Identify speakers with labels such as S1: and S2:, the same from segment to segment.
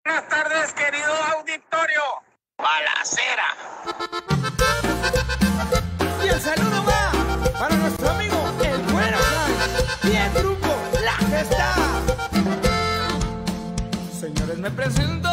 S1: Buenas tardes, querido auditorio. Balacera.
S2: Y el saludo va para nuestro amigo el Güero Hans y el grupo La Gesta. Señores, me presento.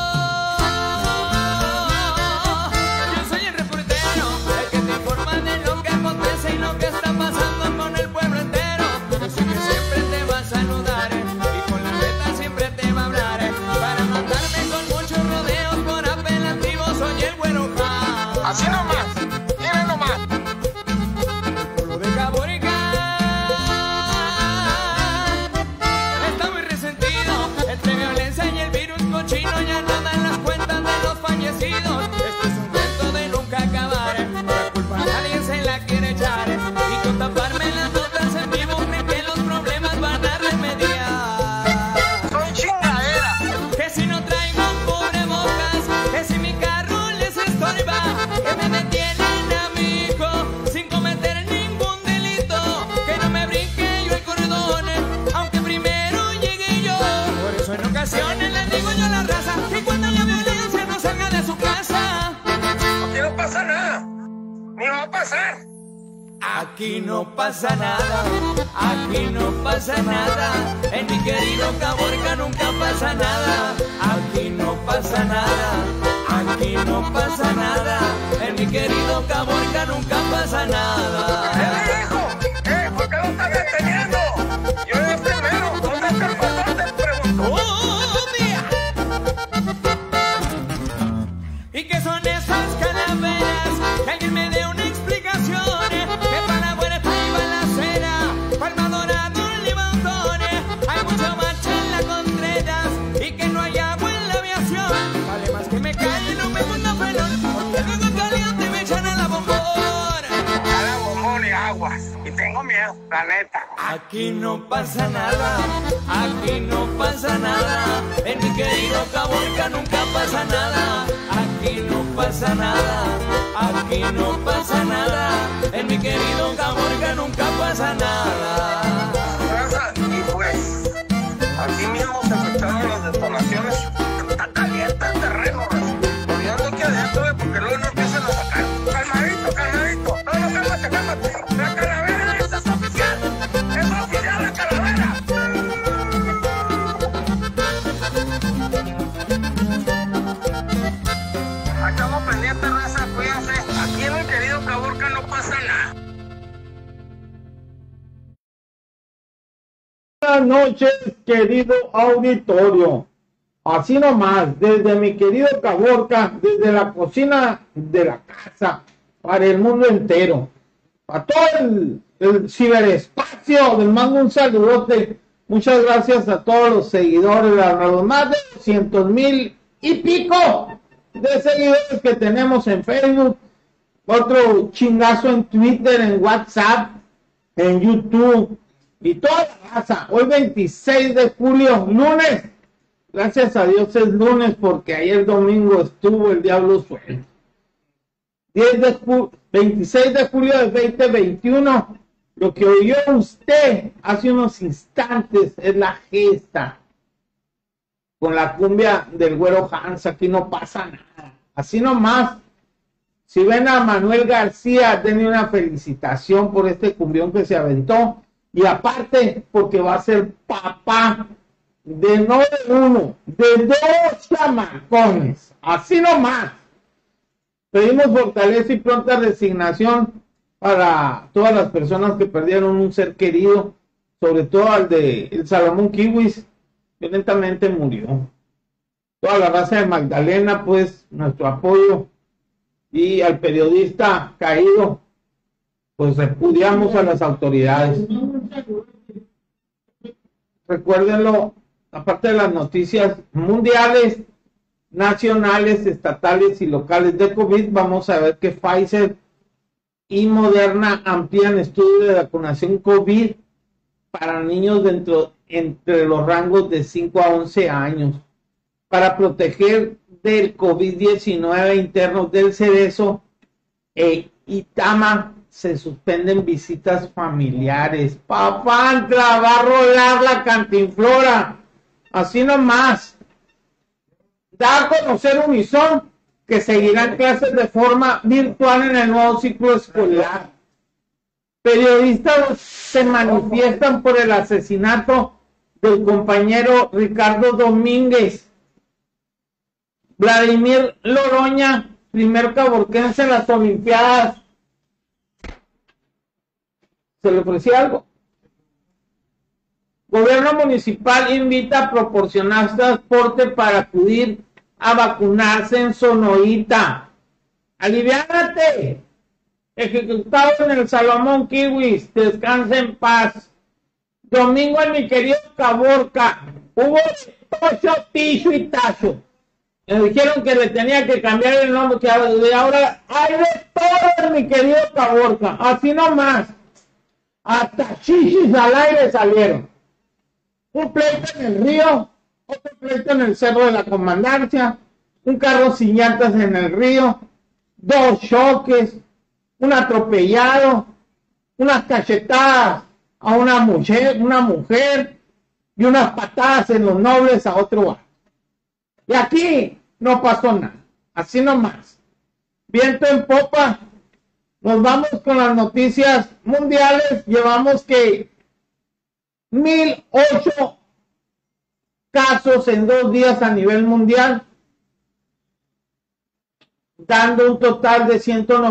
S2: Yo soy el reportero, el que te informa de lo que acontece y lo que está pasando con el pueblo entero. Yo sé que siempre te va a saludar y con la neta siempre te va a hablar. Para matarme con muchos rodeos por apelativo, soy el Güero Hans.
S1: Así nomás, miren nomás.
S2: El pueblo de Caborca está muy resentido. Entre violencia y el virus cochino ya no dan las cuentas de los fallecidos. Esto es un cuento de nunca acabar. La culpa a nadie se la quiere echar. Y con taparme las notas en vivo creen que los problemas van a remediar.
S1: Soy chingadera.
S2: Que si no traigo cubrebocas, que si mi carro les estorba, que me detienen a mi hijo sin cometer ningún delito, que no me brinque yo el cordón, aunque primero llegue yo. Por eso en ocasiones les digo yo a la raza que cuando haya violencia no salga de su casa.
S1: Aquí no pasa nada, ni va a pasar.
S2: Aquí no pasa nada, aquí no pasa nada, en mi querido Caborca nunca pasa nada. Aquí no pasa nada, aquí no pasa nada, en mi querido Caborca nunca pasa nada.
S1: ¿Qué dijo? ¿Por qué lo estás deteniendo? Yo era el primero. ¿Dónde está el cordón? Te pregunto.
S2: ¡Mía! ¿Y qué son esas calaveras? Que alguien me dé una explicación. Que para Huerta y Balacera, Palma Dorado, Limón, hay mucho macho en la Contreras y que no hay agua en la aviación. Vale más que me calle, no me ponga pelón, porque luego caliente me echan a la bombón.
S1: A la bombón y aguas. Y tengo miedo, la neta.
S2: Aquí no pasa nada, aquí no pasa nada, en mi querido Caborca nunca pasa nada. Aquí no pasa nada, aquí no pasa nada, en mi querido Caborca nunca pasa nada.
S1: Raza, y pues, aquí mismo se escucharon las detonaciones. Está caliente el terreno, raza. Olvidando que adentro, porque luego no empiezan a sacar. Calmadito, calmadito. No, cálmate, cálmate. La calavera esa es oficial. Es oficial la calavera. Estamos pendientes, raza, cuídense. Aquí en el querido Caborca no pasa nada.
S3: Buenas noches, querido auditorio. Así nomás, desde mi querido Caborca, desde la cocina de la casa, para el mundo entero, a todo el ciberespacio, les mando un saludote. Muchas gracias a todos los seguidores, a los más de 200,000 y pico de seguidores que tenemos en Facebook, otro chingazo en Twitter, en WhatsApp, en YouTube y toda la raza. Hoy 26 de julio, lunes. Gracias a Dios es lunes porque ayer domingo estuvo el diablo suelto. 26 de julio del 2021. Lo que oyó usted hace unos instantes es la gesta con la cumbia del Güero Hans. Aquí no pasa nada. Así nomás. Si ven a Manuel García, denle una felicitación por este cumbión que se aventó. Y aparte, porque va a ser papá de no de uno, de dos chamacones. Así nomás. Pedimos fortaleza y pronta resignación para todas las personas que perdieron un ser querido, sobre todo al de el Salomón Kiwis, violentamente murió. Toda la raza de Magdalena, pues, nuestro apoyo. Y al periodista caído, pues repudiamos a las autoridades. Recuérdenlo, aparte de las noticias mundiales, nacionales, estatales y locales de COVID, vamos a ver que Pfizer y Moderna amplían estudios de vacunación COVID para niños entre los rangos de 5 a 11 años para proteger del COVID-19 internos del Cerezo e Itama. Se suspenden visitas familiares. Papantla, va a rolar la cantinflora. Así nomás. Da a conocer Unison que seguirán clases de forma virtual en el nuevo ciclo escolar. Periodistas se manifiestan por el asesinato del compañero Ricardo Domínguez. Vladimir Loroña, primer caborquense en las Olimpiadas. ¿Se le ofrecía algo? Gobierno municipal invita a proporcionar transporte para acudir a vacunarse en Sonoita. Aliviánate. Ejecutado en el Salomón Kiwis, descansa en paz. Domingo en mi querido Caborca, hubo tocho, ticho y tacho. Me dijeron que le tenía que cambiar el nombre, que de ahora hay de todo en mi querido Caborca, así nomás. Hasta chichis al aire salieron. Un pleito en el río, otro pleito en el Cerro de la Comandancia, un carro sin llantas en el río, 2 choques, un atropellado, unas cachetadas a una mujer y unas patadas en los nobles a otro bar. Y aquí no pasó nada, así nomás. Viento en popa, nos vamos con las noticias mundiales. Llevamos que 1008 casos en 2 días a nivel mundial, dando un total de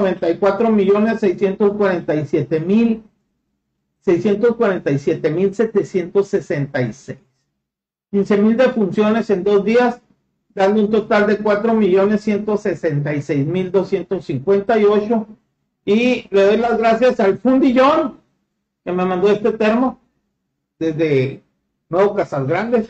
S3: 194.647.766. 15.000 defunciones en 2 días, dando un total de 4.166.258. Y le doy las gracias al Fundillón que me mandó este termo desde Nuevo Casas Grandes.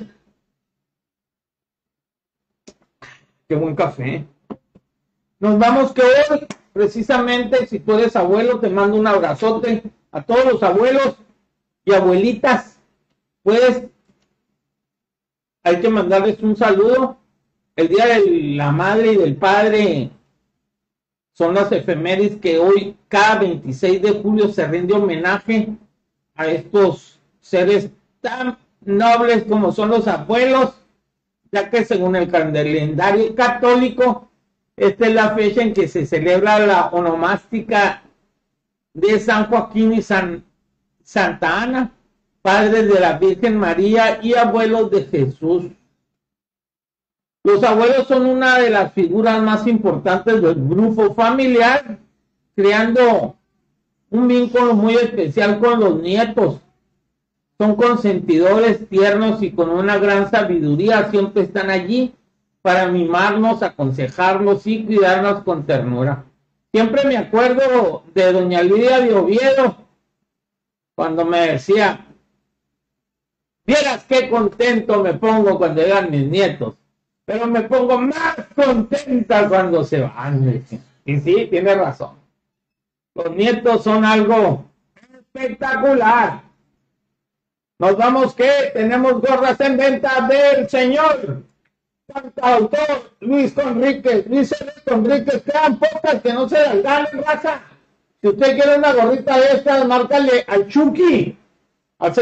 S3: Qué buen café. Nos vamos, que hoy, precisamente, si tú eres abuelo, te mando un abrazote a todos los abuelos y abuelitas. Pues hay que mandarles un saludo. El Día de la Madre y del Padre son las efemérides que hoy, cada 26 de julio, se rinde homenaje a estos seres tan nobles como son los abuelos, ya que según el calendario católico, esta es la fecha en que se celebra la onomástica de San Joaquín y Santa Ana, padres de la Virgen María y abuelos de Jesús. Los abuelos son una de las figuras más importantes del grupo familiar, creando un vínculo muy especial con los nietos. Son consentidores, tiernos y con una gran sabiduría. Siempre están allí para mimarnos, aconsejarnos y cuidarnos con ternura. Siempre me acuerdo de doña Lidia de Oviedo, cuando me decía: vieras qué contento me pongo cuando llegan mis nietos, pero me pongo más contenta cuando se van. Y sí, tiene razón. Los nietos son algo espectacular. Nos vamos, que tenemos gorras en venta del señor cantautor Luis Conríquez. Luis Conríquez, quedan pocas, que no se las dan, raza. Si usted quiere una gorrita de estas, márcale al Chucky al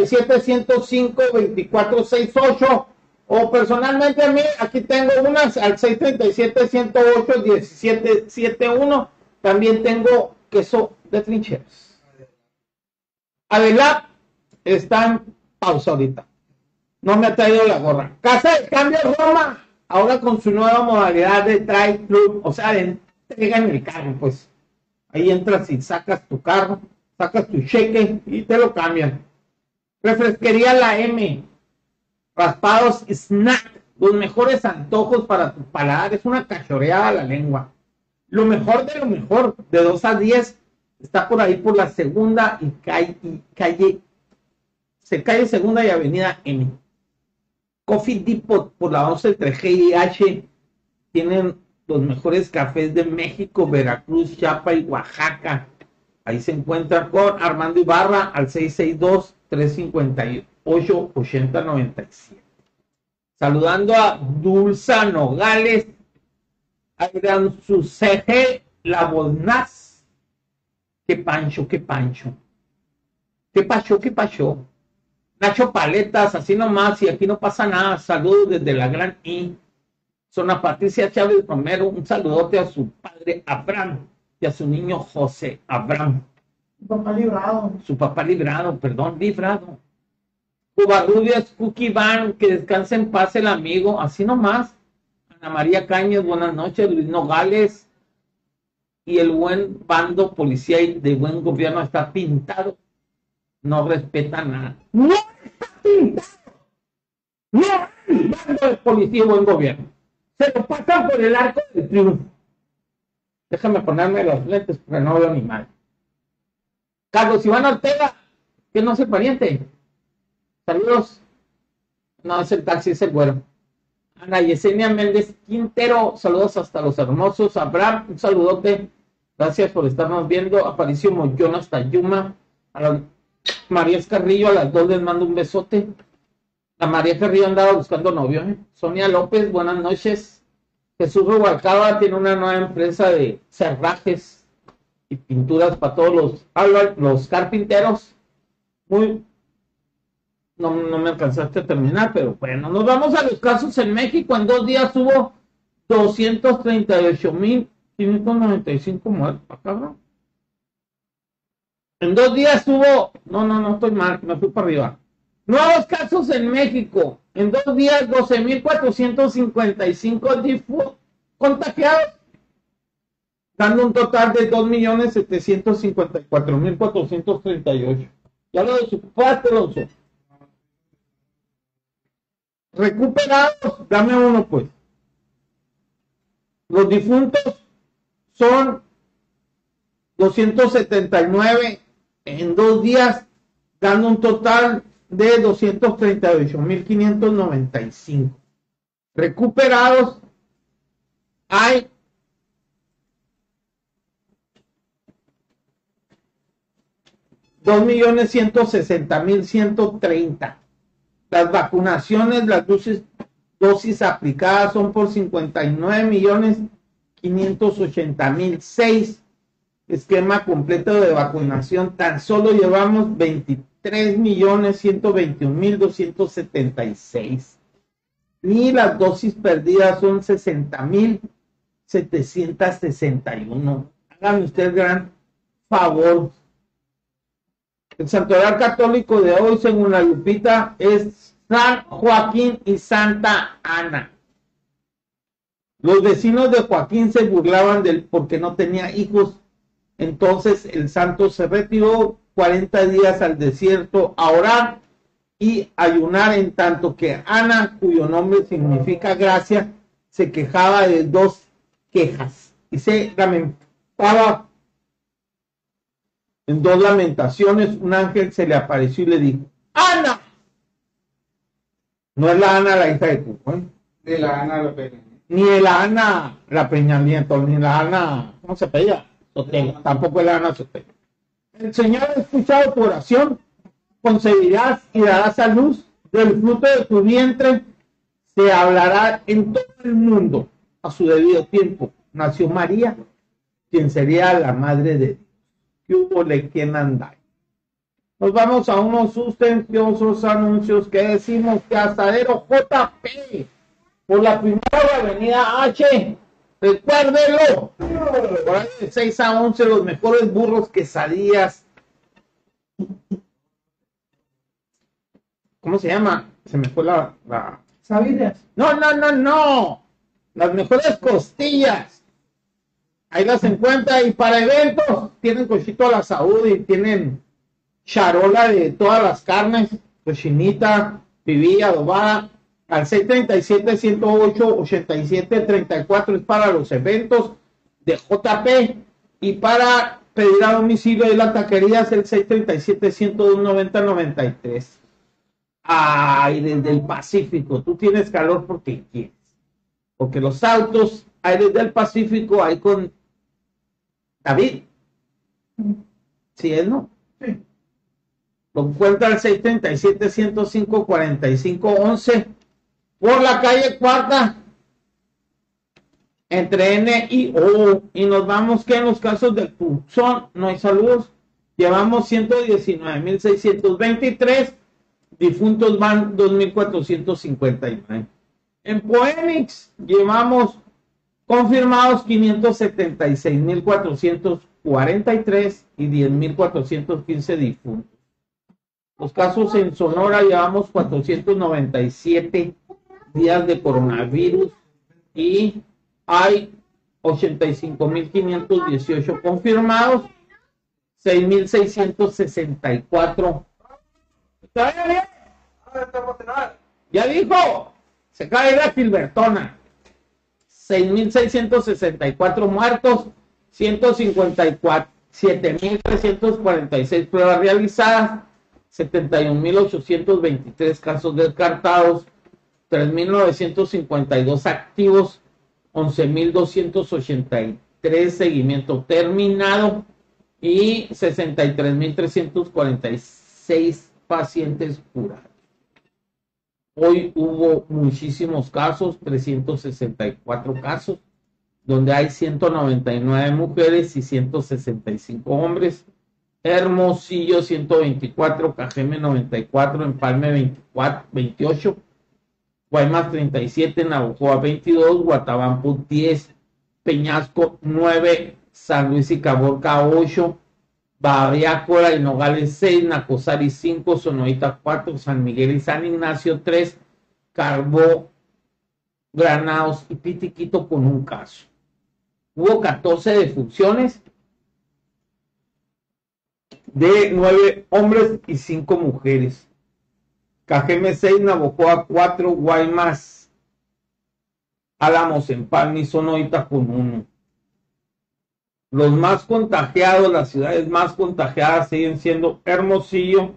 S3: 637-105-2468, o personalmente a mí, aquí tengo unas al 637-108-1771. También tengo queso de trincheras. Adelante, está en pausa ahorita. No me ha traído la gorra. Casa de Cambio Roma, ahora con su nueva modalidad de drive-thru, o sea, de entrega en el carro, pues. Ahí entras y sacas tu carro, sacas tu cheque y te lo cambian. Refresquería La M, raspados snack, los mejores antojos para tu paladar. Es una cachoreada a la lengua. Lo mejor de lo mejor, de 2 a 10, está por ahí por la segunda y calle Segunda y Avenida M. Coffee Depot por la 11 entre G y H. Tienen los mejores cafés de México, Veracruz, Chiapas y Oaxaca. Ahí se encuentra con Armando Ibarra al 662-358-8097. Saludando a Dulza Nogales, a Gran Sucege La Boznaz. Qué pancho, qué pancho. Qué pacho, qué pacho. Nacho Paletas, así nomás, y aquí no pasa nada. Saludos desde la Gran I. Zona Patricia Chávez Romero, un saludote a su padre Abraham y a su niño José Abraham. Su papá librado, perdón, librado. Covarrubias, Cookie Van, que descanse en paz el amigo, así nomás. Ana María Cañas, buenas noches. Luis Nogales y el buen bando policía y de buen gobierno está pintado. No respeta nada. No está pintado. No hay bando de policía y buen gobierno. Se lo pasan por el arco del triunfo. Déjame ponerme los lentes porque no veo ni mal. Carlos Iván Ortega, que no es el pariente. Saludos. No, es el taxi, es el güero. Ana Yesenia Méndez Quintero, saludos hasta Los Hermosos. Abraham, un saludote. Gracias por estarnos viendo. Aparicio Mollón hasta Yuma. A la María Carrillo, a las dos les mando un besote. La María Carrillo andaba buscando novio, ¿eh? Sonia López, buenas noches. Jesús Rubalcaba tiene una nueva empresa de cerrajes y pinturas para todos los carpinteros. No me alcanzaste a terminar, pero bueno, nos vamos a los casos en México. En 2 días hubo 238,595 muertos, cabrón. En 2 días hubo, no estoy mal, me fui para arriba. Nuevos casos en México. En 2 días, 12,455 contagiados, dando un total de 2,754,438. Ya lo desocupaste, Alonso. Recuperados, dame uno, pues. Los difuntos son 279 en 2 días, dando un total de 238,595. Recuperados hay 2,160,130. Las vacunaciones, las dosis aplicadas son por 59,580,006. Esquema completo de vacunación, tan solo llevamos 23,121,276. Y las dosis perdidas son 60,761. Hágame usted el gran favor. El santoral católico de hoy, según la Lupita, es San Joaquín y Santa Ana. Los vecinos de Joaquín se burlaban de él porque no tenía hijos. Entonces el santo se retiró 40 días al desierto a orar y ayunar, en tanto que Ana, cuyo nombre significa gracia, se quejaba de 2 quejas y se lamentaba. En 2 lamentaciones, un ángel se le apareció y le dijo: ¡Ana! No es la Ana, la hija de Cuco, ¿eh?
S4: De la Ana la Peña.
S3: Ni de la Ana la Peña Nieto, ni la Ana, ¿cómo se pedía? Sotelo. Tampoco es la Ana Sotelo. El Señor ha escuchado tu oración, concebirás y darás a luz, del fruto de tu vientre se hablará en todo el mundo a su debido tiempo. Nació María, quien sería la madre de Dios. ¿Qué hubo de quién anda? Nos vamos a unos sustanciosos anuncios que decimos que Asadero JP por la primera avenida H, recuérdelo, por ahí de 6 a 11 los mejores burros, quesadillas. ¿Cómo se llama? Se me fue la...
S4: ¿Sabías?
S3: No, las mejores costillas. Ahí las encuentra, y para eventos tienen cochito a la Saúd y tienen charola de todas las carnes, cochinita, pibilla, adobada, al 637-108-8734 es para los eventos de JP, y para pedir a domicilio de la taquería es el 637-102-9093. Ay, desde el Pacífico, tú tienes calor porque quieres, porque los autos hay desde el Pacífico, hay con David. ¿Sí es, no?
S4: Sí.
S3: Lo encuentra al 637-105-4511 por la calle Cuarta entre N y O. Y nos vamos que en los casos del Tucson no hay saludos. Llevamos 119,623, difuntos van 2,459. En Poemix llevamos confirmados 576.443 y 10.415 difuntos. Los casos en Sonora llevamos 497 días de coronavirus y hay 85.518 confirmados, 6.664. Ya dijo, se cae la Gilbertona. 6.664 muertos, 157.346 pruebas realizadas, 71.823 casos descartados, 3.952 activos, 11.283 seguimiento terminado y 63.346 pacientes curados. Hoy hubo muchísimos casos, 364 casos, donde hay 199 mujeres y 165 hombres. Hermosillo 124, Cajeme 94, Empalme 28, Guaymas 37, Navojoa 22, Guatabampo 10, Peñasco 9, San Luis y Caborca 8, Baviácora y Nogales 6, Nacosari 5, Sonoita 4, San Miguel y San Ignacio 3, Carbó, Granados y Pitiquito con un caso. Hubo 14 defunciones de 9 hombres y 5 mujeres. Cajeme 6, Navojoa 4, Guaymas, Álamos, Empalme y Sonoita con 1. Los más contagiados, las ciudades más contagiadas siguen siendo Hermosillo,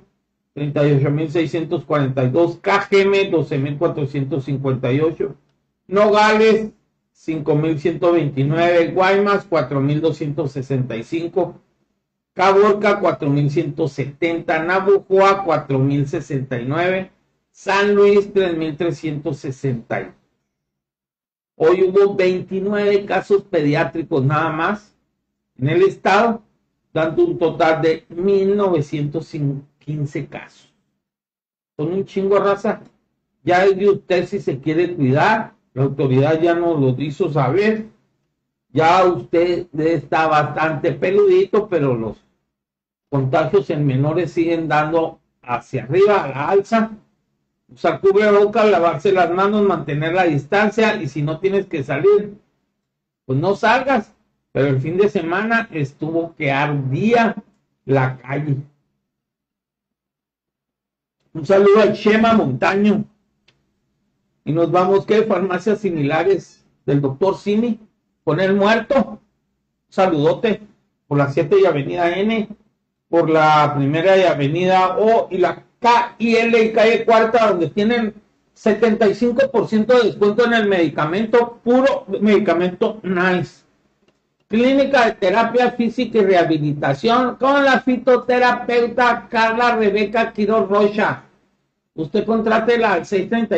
S3: 38.642, Cajeme, 12.458, Nogales, 5.129, Guaymas, 4.265, Caborca, 4.170, Navojoa, 4.069, San Luis, 3.360. Hoy hubo 29 casos pediátricos nada más en el estado, dando un total de 1.915 casos. Son un chingo, raza. Ya es de usted si se quiere cuidar. La autoridad ya nos lo hizo saber. Ya usted está bastante peludito, pero los contagios en menores siguen dando hacia arriba, a la alza. Usar cubrebocas, lavarse las manos, mantener la distancia, y si no tienes que salir, pues no salgas. Pero el fin de semana estuvo que ardía la calle. Un saludo a Chema Montaño. Y nos vamos, ¿qué? Farmacias similares del doctor Cini, con el muerto. Un saludote por la 7 y avenida N, por la primera y avenida O, y la K y L y calle Cuarta, donde tienen 75% de descuento en el medicamento, puro medicamento Nice. Clínica de Terapia Física y Rehabilitación con la fitoterapeuta Carla Rebeca Quiroz Rocha. Usted contrátela al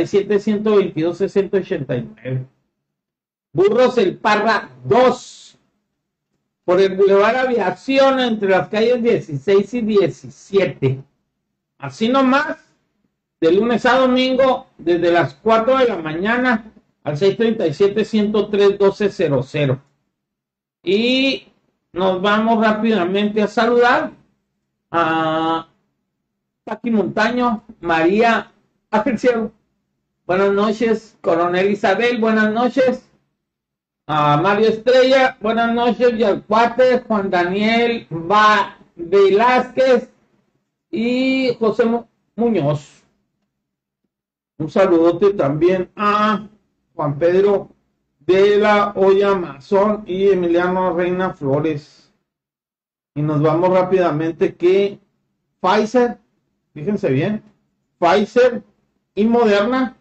S3: 637-122-6089. Burros El Parra 2, por el Boulevard Aviación, entre las calles 16 y 17. Así nomás, de lunes a domingo, desde las 4 de la mañana al 637-103-1200. Y nos vamos rápidamente a saludar a Paqui Montaño, María Ángel, buenas noches. Coronel Isabel, buenas noches. A Mario Estrella, buenas noches. Y al cuate Juan Daniel Velázquez y José Muñoz. Un saludote también a Juan Pedro de la Olla Mazón y Emiliano Reina Flores. Y nos vamos rápidamente que Pfizer, fíjense bien, Pfizer y Moderna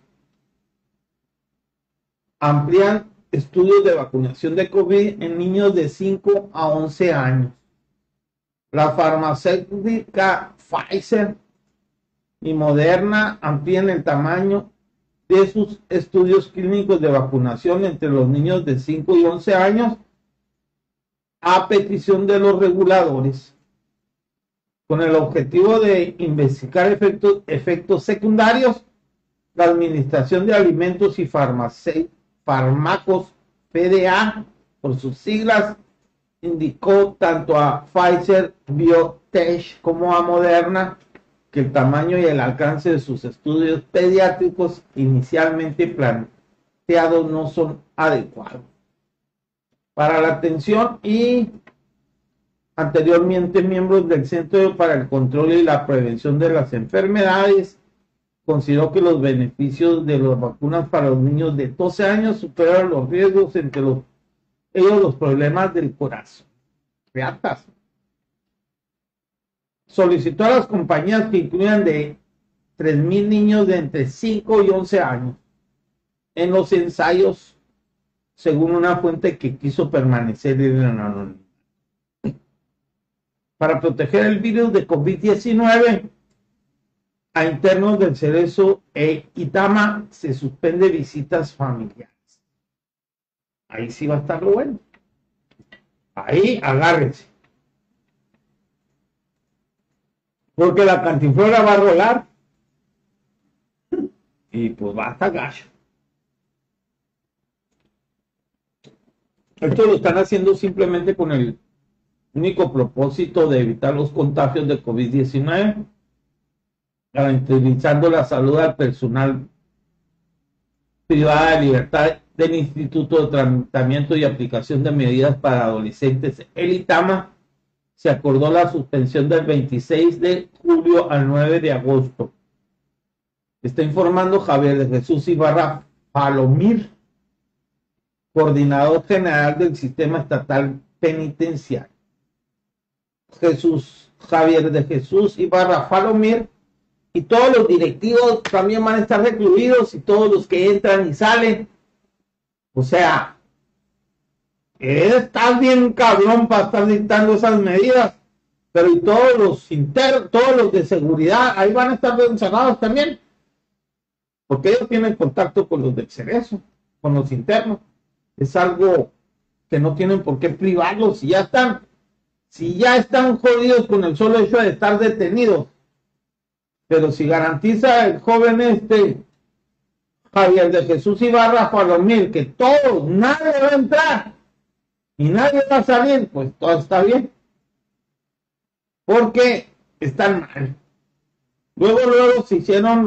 S3: amplían estudios de vacunación de COVID en niños de 5 a 11 años. La farmacéutica Pfizer y Moderna amplían el tamaño de sus estudios clínicos de vacunación entre los niños de 5 y 11 años a petición de los reguladores, con el objetivo de investigar efectos secundarios la Administración de Alimentos y Fármacos, FDA, por sus siglas, indicó tanto a Pfizer Biotech como a Moderna que el tamaño y el alcance de sus estudios pediátricos inicialmente planteados no son adecuados para la atención, y anteriormente miembros del Centro para el Control y la Prevención de las Enfermedades consideró que los beneficios de las vacunas para los niños de 12 años superan los riesgos, entre ellos los problemas del corazón. Reatas. Solicitó a las compañías que incluyan de 3,000 niños de entre 5 y 11 años en los ensayos, según una fuente que quiso permanecer en el anonimato. Para proteger el virus de COVID-19, a internos del Cerezo e Itama se suspende visitas familiares. Ahí sí va a estar lo bueno. Ahí agárrense. Porque la cantinflora va a rolar. Y pues va hasta gacho. Esto lo están haciendo simplemente con el único propósito de evitar los contagios de COVID-19, garantizando la salud al personal privada de libertad del Instituto de Tratamiento y Aplicación de Medidas para Adolescentes, el ITAMA. Se acordó la suspensión del 26 de julio al 9 de agosto. Está informando Javier de Jesús Ibarra Palomir, coordinador general del Sistema Estatal Penitenciario. Javier de Jesús Ibarra Palomir, y todos los directivos también van a estar recluidos, y todos los que entran y salen. O sea, estás bien cabrón para estar dictando esas medidas, pero y todos los internos, todos los de seguridad, ahí van a estar encerrados también, porque ellos tienen contacto con los del Cerezo, con los internos. Es algo que no tienen por qué privarlos si ya están jodidos con el solo hecho de estar detenidos. Pero si garantiza el joven Javier de Jesús Ibarra Palomir que nadie va a entrar y nadie va a salir, pues todo está bien. Porque están mal. Luego se hicieron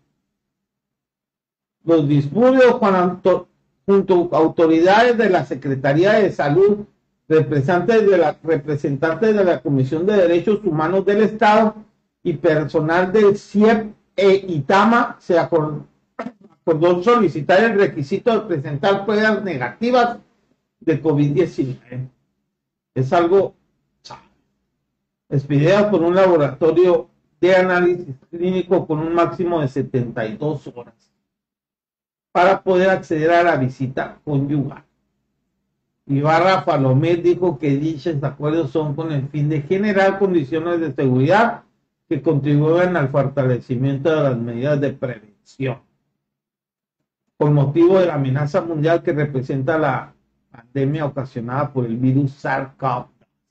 S3: los disturbios junto a autoridades de la Secretaría de Salud, representantes de la Comisión de Derechos Humanos del Estado y personal del CIEP e ITAMA. Se acordó solicitar el requisito de presentar pruebas negativas de COVID-19. Es algo expedidas por un laboratorio de análisis clínico con un máximo de 72 horas para poder acceder a la visita conyugal. Ibarra Palomir dijo que dichos acuerdos son con el fin de generar condiciones de seguridad que contribuyan al fortalecimiento de las medidas de prevención con motivo de la amenaza mundial que representa la pandemia ocasionada por el virus SARS-CoV.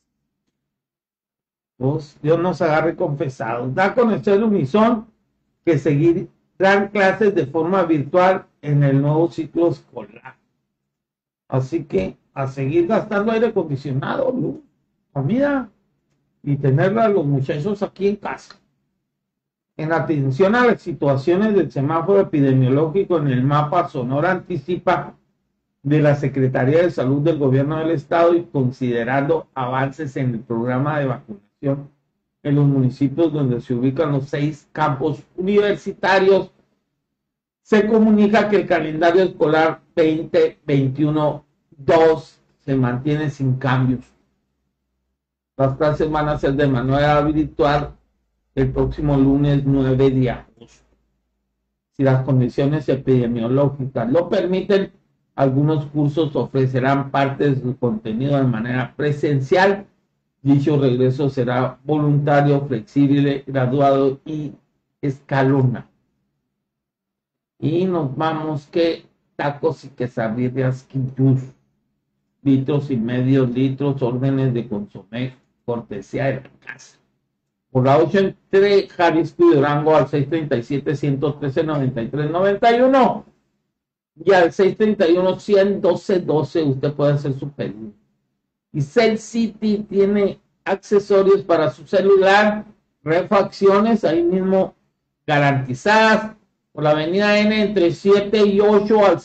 S3: Pues Dios nos agarre confesados. Da a conocer Unison que seguirán clases de forma virtual en el nuevo ciclo escolar. Así que a seguir gastando aire acondicionado, luz, comida, y tenerla a los muchachos aquí en casa. En atención a las situaciones del semáforo epidemiológico en el mapa, Sonora anticipa de la Secretaría de Salud del Gobierno del Estado, y considerando avances en el programa de vacunación en los municipios donde se ubican los 6 campos universitarios, se comunica que el calendario escolar 2021-2 se mantiene sin cambios. Las clases van a ser de manera virtual el próximo lunes 9 de agosto. Si las condiciones epidemiológicas lo permiten, algunos cursos ofrecerán parte de su contenido de manera presencial. Dicho regreso será voluntario, flexible, graduado y escalonado. Y nos vamos que tacos y quesadillas quintus, litros y medio litros, órdenes de consomé, cortesía de la casa. Por la 8 entre Jalisco y Durango al 637-113-93-91 y al 631-112-12 usted puede hacer su pedido. Y Cell City tiene accesorios para su celular, refacciones ahí mismo garantizadas por la avenida N entre 7 y 8 al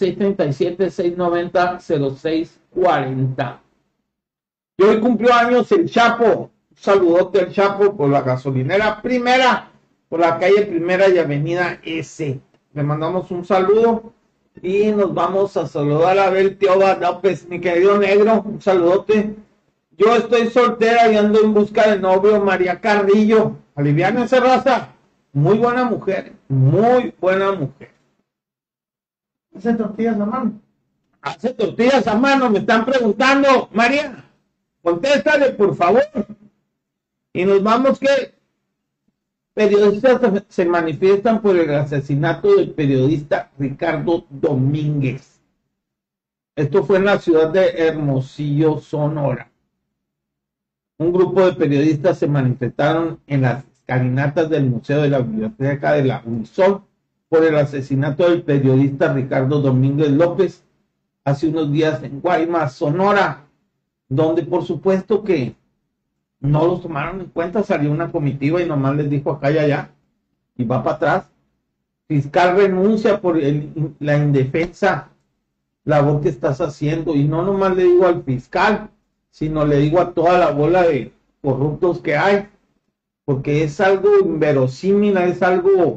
S3: 637-690-0640. Y hoy cumplió años el Chapo. Un saludote al Chapo por la gasolinera Primera, por la calle Primera y avenida S. Le mandamos un saludo y nos vamos a saludar a ver Teoba López, mi querido negro, un saludote. Yo estoy soltera y ando en busca de novio, María Carrillo. Aliviana esa raza. Muy buena mujer, muy buena mujer.
S4: Hace tortillas a mano.
S3: Hace tortillas a mano, me están preguntando, María. Contéstale, por favor. Y nos vamos que periodistas se manifiestan por el asesinato del periodista Ricardo Domínguez. Esto fue en la ciudad de Hermosillo, Sonora. Un grupo de periodistas se manifestaron en las escalinatas del Museo de la Biblioteca de la Unison por el asesinato del periodista Ricardo Domínguez López hace unos días en Guaymas, Sonora, donde por supuesto que no los tomaron en cuenta. Salió una comitiva y nomás les dijo acá y allá y va para atrás. Fiscal renuncia por la indefensa labor que estás haciendo, y no nomás le digo al fiscal, sino le digo a toda la bola de corruptos que hay, porque es algo inverosímil, es algo,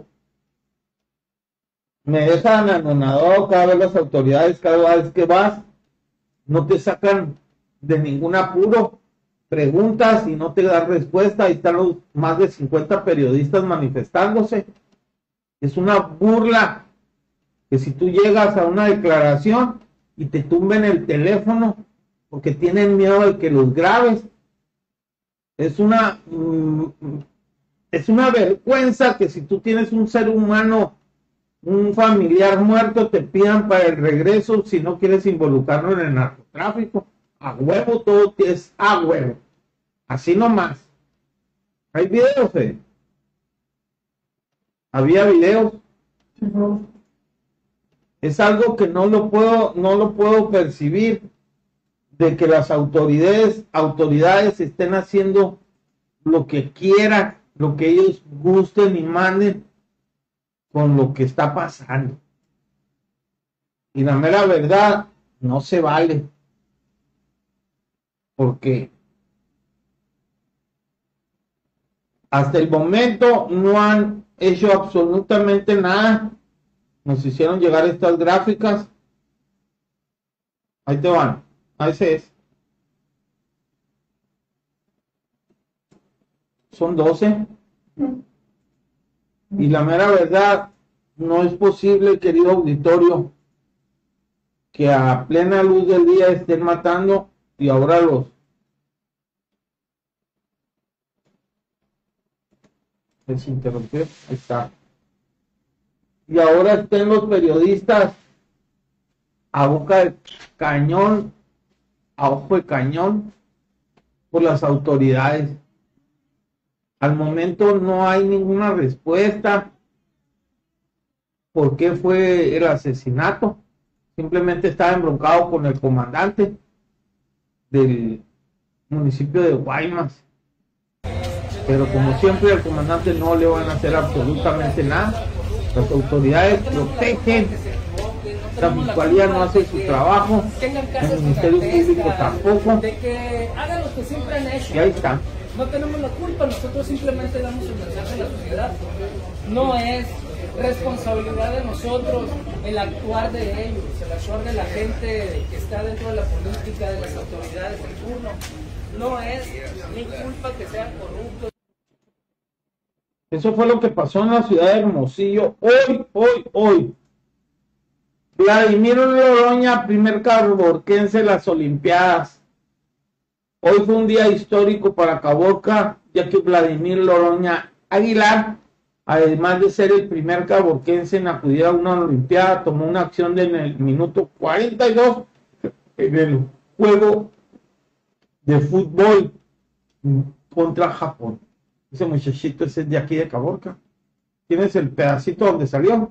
S3: me dejan anonadado cada vez las autoridades, cada vez que vas, no te sacan de ningún apuro, preguntas y no te dan respuesta. Ahí están los más de 50 periodistas manifestándose. Es una burla que si tú llegas a una declaración y te tumben el teléfono porque tienen miedo de que los grabes, es una vergüenza que si tú tienes un ser humano, un familiar muerto, te pidan para el regreso si no quieres involucrarlo en el narcotráfico. A huevo, todo es a huevo. Así nomás. Hay videos, Había videos. Es algo que no lo puedo percibir, de que las autoridades estén haciendo lo que quieran, lo que ellos gusten y manden con lo que está pasando. Y la mera verdad, no se vale. Porque hasta el momento no han hecho absolutamente nada. Nos hicieron llegar estas gráficas. Ahí te van. Ahí se es. Son 12. Y la mera verdad, no es posible, querido auditorio, que a plena luz del día estén matando. Y ahora les interrumpí, ahí está. Y ahora estén los periodistas a boca de cañón, a ojo de cañón, por las autoridades. Al momento no hay ninguna respuesta. ¿Por qué fue el asesinato? Simplemente estaba embroncado con el comandante del municipio de Guaymas, pero como siempre al comandante no le van a hacer absolutamente nada. Las autoridades protegen, la fiscalía no hace su trabajo, el Ministerio Público tampoco,
S2: de que hagan lo que siempre han hecho.
S3: y ahí está.
S2: No tenemos la culpa, nosotros simplemente damos el mensaje a la sociedad. No es responsabilidad de nosotros el actuar de ellos, el actuar de la gente que está dentro de la política, de las autoridades en turno. No es mi culpa que sean corruptos.
S3: Eso fue lo que pasó en la ciudad de Hermosillo hoy. Vladimir Loroña, primer caborquense en las Olimpiadas. Hoy fue un día histórico para Caborca, ya que Vladimir Loroña Aguilar, además de ser el primer caborquense en acudir a una Olimpiada, tomó una acción en el minuto 42 en el juego de fútbol contra Japón. Ese muchachito ese es de aquí de Caborca. ¿Tienes el pedacito donde salió?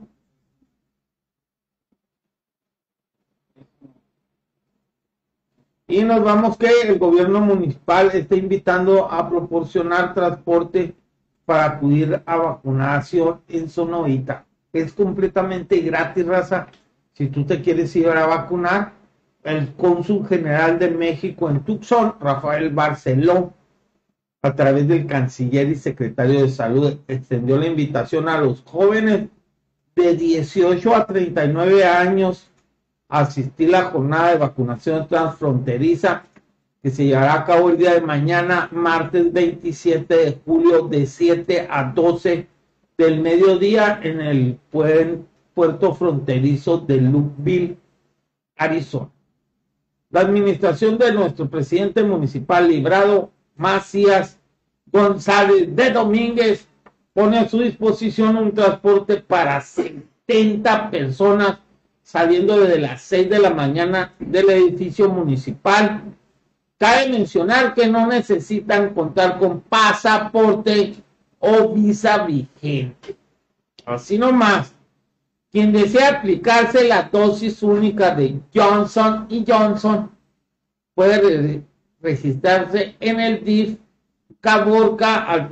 S3: Y nos vamos que el gobierno municipal está invitando a proporcionar transporte para acudir a vacunación en Sonoita. Es completamente gratis, raza. Si tú te quieres ir a vacunar, el cónsul general de México en Tucson, Rafael Barceló, a través del canciller y secretario de salud, extendió la invitación a los jóvenes de 18 a 39 años a asistir a la jornada de vacunación transfronteriza que se llevará a cabo el día de mañana, martes 27 de julio, de 7 a 12 del mediodía en el puerto fronterizo de Lukeville, Arizona. La administración de nuestro presidente municipal, Librado Macías González de Domínguez, pone a su disposición un transporte para 70 personas saliendo desde las 6 de la mañana del edificio municipal. Cabe mencionar que no necesitan contar con pasaporte o visa vigente. Así nomás, quien desea aplicarse la dosis única de Johnson & Johnson puede registrarse en el DIF Caborca al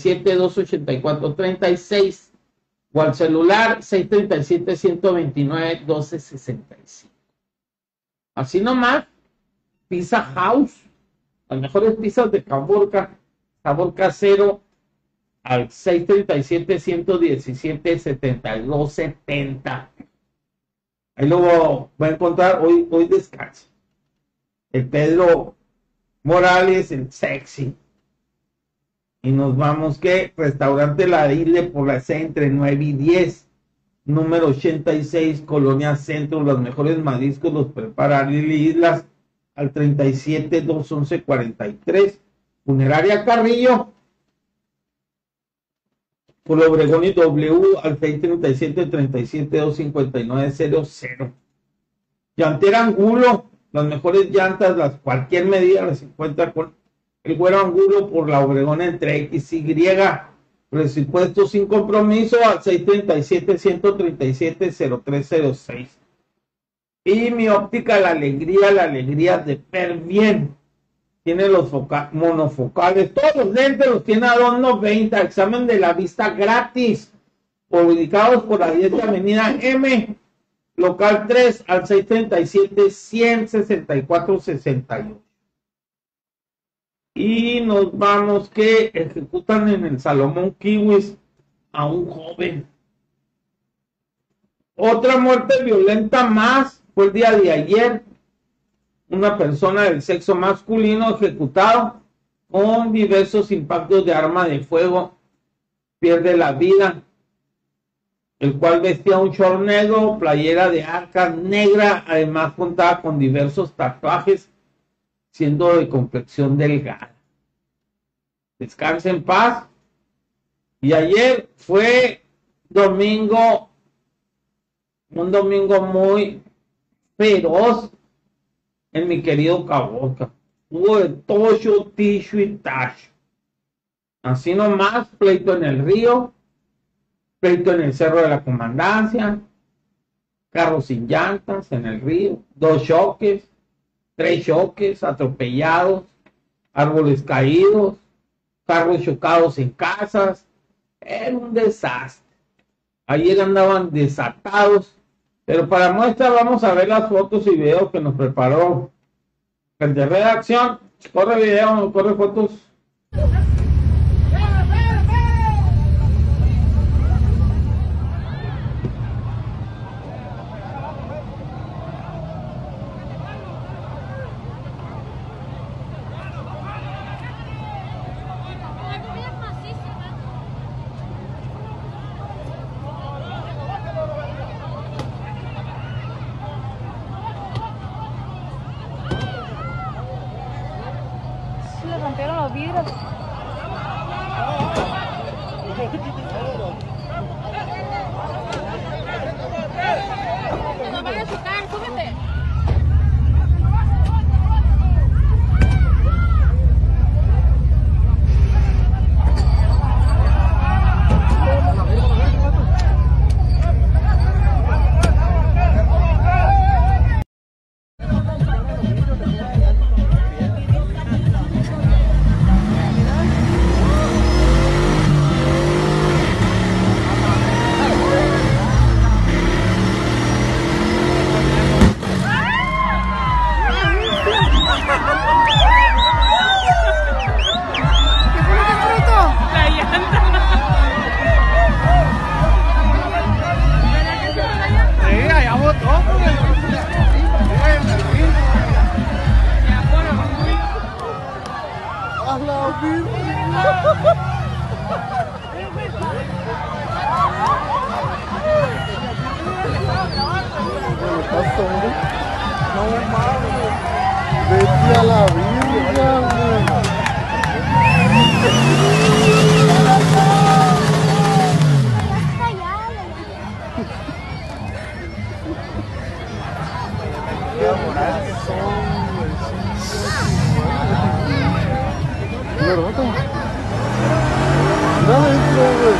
S3: 37-284-36 o al celular 637-129-1265. Así nomás, Pizza House, las mejores pizzas de Caborca, sabor casero, al 637-117-7270. Ahí lo va a encontrar, hoy descansa. El Pedro Morales, el sexy. Y nos vamos que Restaurante La Isle por la C entre 9 y 10, número 86, Colonia Centro. Los mejores mariscos los prepara Lili Islas al 37-211-43. Funeraria Carrillo por Obregón y W al 637-37-259-00. Llantera Angulo, las mejores llantas, cualquier medida las encuentra con el Güero Angulo por la Obregón entre XY. Presupuesto sin compromiso al 637-137-0306. Y Mi Óptica la alegría de ver bien. Tiene los monofocales, todos los lentes los tiene a $2.90. Examen de la vista gratis. Ubicados por la 10 de Avenida M, local 3 al 637-164-68. Y nos vamos que ejecutan en el Salomón Kiwis a un joven. Otra muerte violenta más fue el día de ayer. Una persona del sexo masculino ejecutado con diversos impactos de arma de fuego pierde la vida, el cual vestía un short negro, playera de arcas negra, además contaba con diversos tatuajes, siendo de complexión delgada. Descanse en paz. Y ayer fue domingo, un domingo muy feroz en mi querido Caborca. Hubo de tocho, ticho y tacho. Así nomás, pleito en el río, pleito en el Cerro de la Comandancia, carros sin llantas en el río, 2 choques, 3 choques, atropellados, árboles caídos, carros chocados en casas. Era un desastre. Ayer andaban desatados, pero para muestra vamos a ver las fotos y videos que nos preparó el de redacción. Corre video, corre fotos.
S5: Le rompieron los vidrios. Nos van a chocar, súbete.
S6: esto, hombre. No mames. Vete a la virga, güey. Qué moral que son, güey. ¿Verdad? Anda adentro, güey.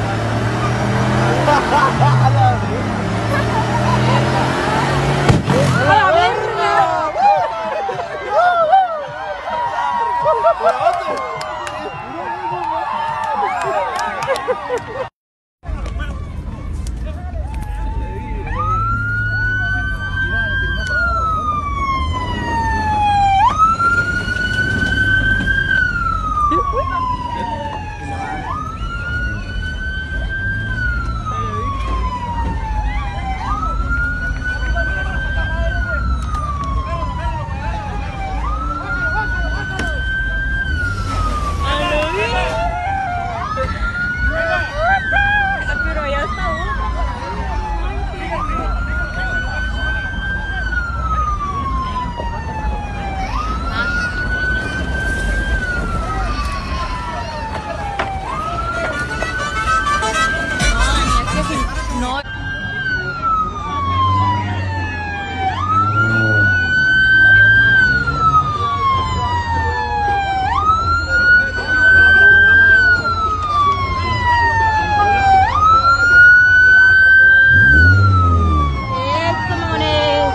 S5: Pero ya está otra. No. Esto, mamones.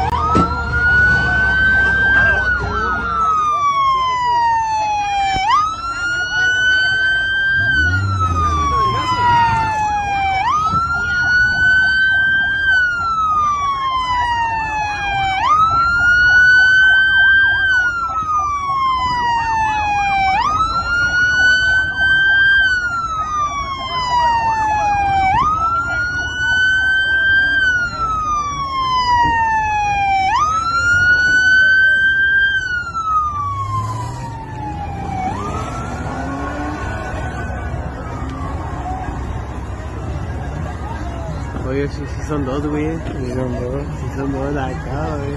S7: Oye, sí son dos, güey. Sí son dos acá, güey.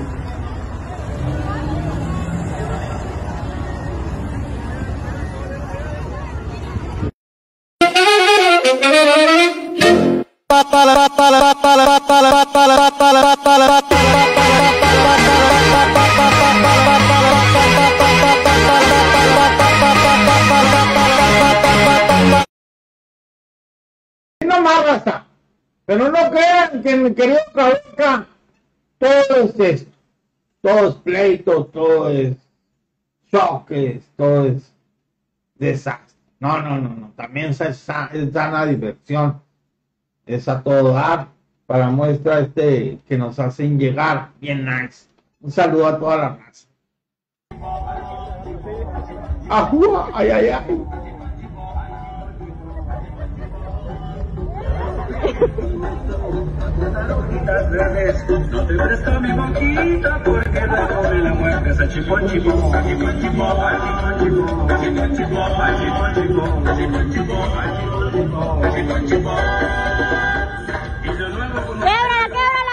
S3: No más raza. Pero no crean que mi querido Cabeca, todo es esto. Todo es pleito, todo es choques, todo es desastre. No. También es sana diversión. Es a todo dar para muestra que nos hacen llegar bien nice. Un saludo a toda la raza. ¡Ajúa! ¡Ay, ay, ay!
S1: Verdes, no te presto mi boquita porque luego me la muerdes a chipón chipón, a chipón chipón, a chipón chipón, a chipón chipón, a chipón chipón, a chipón chipón, a chipón chipón. Y de nuevo con
S5: ¡Québrala, québrala!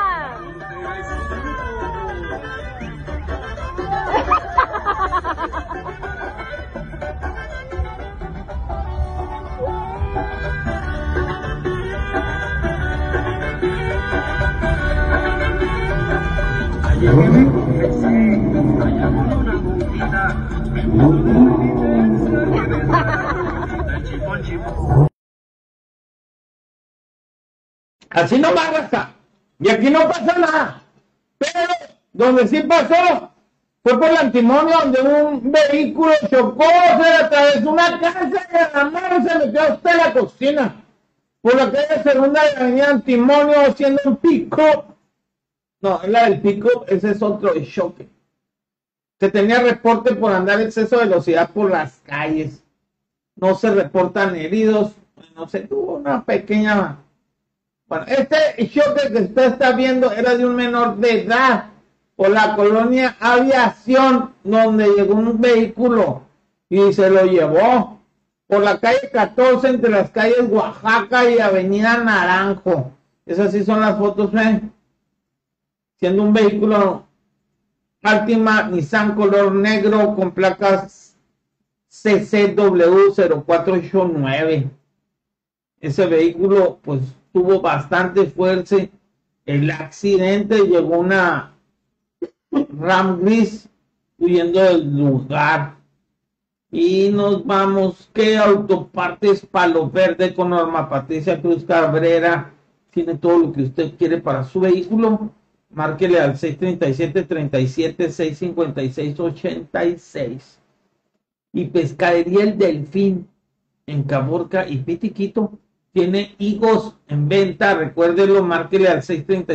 S3: Así no va, raza. Y aquí no pasa nada. Pero donde sí pasó fue por el antimonio, donde un vehículo chocó, se atravesó una casa y a la mano se metió hasta la cocina. Por la calle Segunda de la avenida Antimonio, haciendo un pick-up. No, es la del pick-up, ese es otro de choque. Se tenía reporte por andar exceso de velocidad por las calles. No se reportan heridos. No se tuvo una pequeña... Bueno, este choque que usted está viendo era de un menor de edad por la colonia Aviación, donde llegó un vehículo y se lo llevó por la calle 14 entre las calles Oaxaca y Avenida Naranjo. Esas sí son las fotos, ¿eh? siendo un vehículo Altima Nissan color negro con placas CCW0489. Ese vehículo pues tuvo bastante fuerza. El accidente llegó una Ram gris huyendo del lugar. Y nos vamos, que Autopartes Palo Verde con Norma Patricia Cruz Cabrera tiene todo lo que usted quiere para su vehículo. Márquele al 637-37-656-86. Y Pescadería El Delfín en Caborca y Pitiquito tiene higos en venta. Recuérdelo, márquele al